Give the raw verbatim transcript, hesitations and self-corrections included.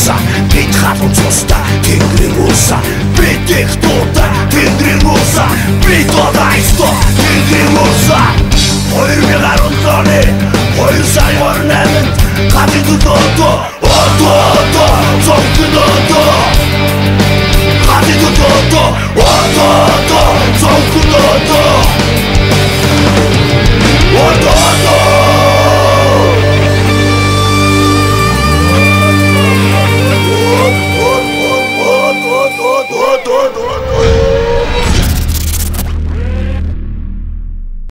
муса, бид халуун цустай тэнгэрийн муса, бид их дуутай тэнгэрийн муса, бид одайсто тэнгэрийн муса. Хоёр мянган арван оны хоёр сарын хорин найманд гадны төлөөдөө одоо одоо зовхнодоо гадны төлөөдөө одоо одоо зовхнодоо